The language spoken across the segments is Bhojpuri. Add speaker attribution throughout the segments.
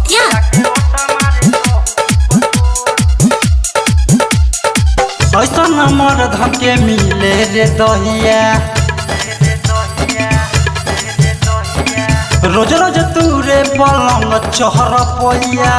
Speaker 1: बेतिया।
Speaker 2: ऐसा नंबर धके मिले रे दहिया, रोज रोज तूरे पलंग चहर पैया।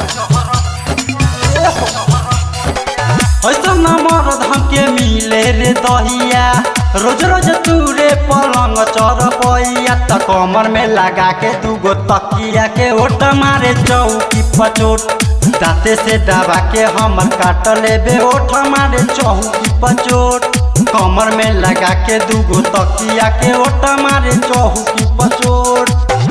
Speaker 2: ऐसा नंबर धके मिले रे दहिया, रोज रोज तूरे पलंग चहर पैया। त कमर में लगा के दूगो तकिया के ओट मारे चौकी पचोट, दाते से दबा के हमर काट लेबे ओठ मारे चौकी पचोट। कमर में लगा के दूगो तकिया के ओठ मारे चौकी पचोट।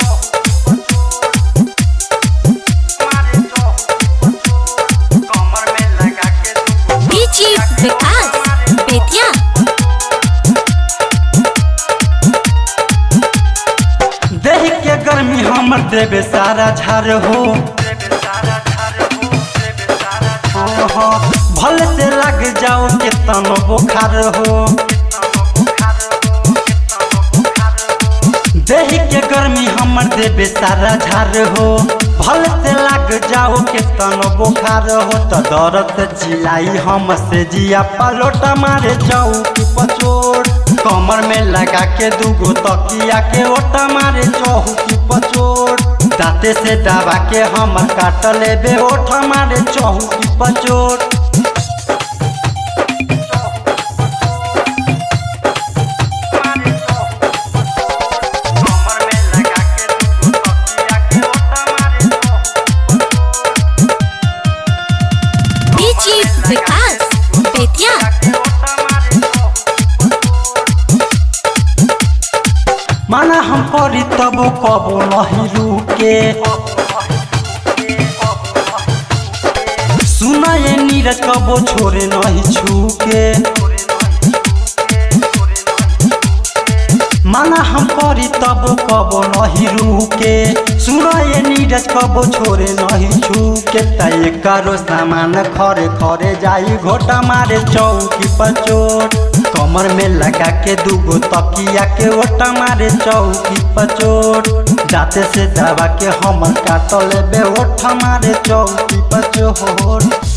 Speaker 1: विकास बेतिया।
Speaker 2: देह के गर्मी हमर देवे सारा झार हो, भले से लग जाओ के तन बुखार हो। देह के गर्मी हमर देवे सारा झार हो, भले से लग जाओ के तन बुखार हो। तो दर्द से चिल्लाई हम से जिया पलोट मारे चौकी पचोट। कमर में लगा के दूगो तकिया के ओट मारे चौकी पचोट, दाते से दबा के हम काट लेबे ओठ मारे चौकी पचोट।
Speaker 1: विकास बेतिया।
Speaker 2: माना हम करी तब कबो नहीं रुके, सुना ये नीरज कबो छोरे नहीं छूके। माना हम करी तब कबो नहीं रुके, सुना ये नीरज कबो छोरे नहीं छूके। तय करो सामान खरे खरे जाई घोटा मारे चौकी पचोट। कमर में लगा के दूगो तकिया के ओटा मारे चौकी पचोट, दाते से दबा के हम काट लेबे ओठ मारे चौकी पचोट।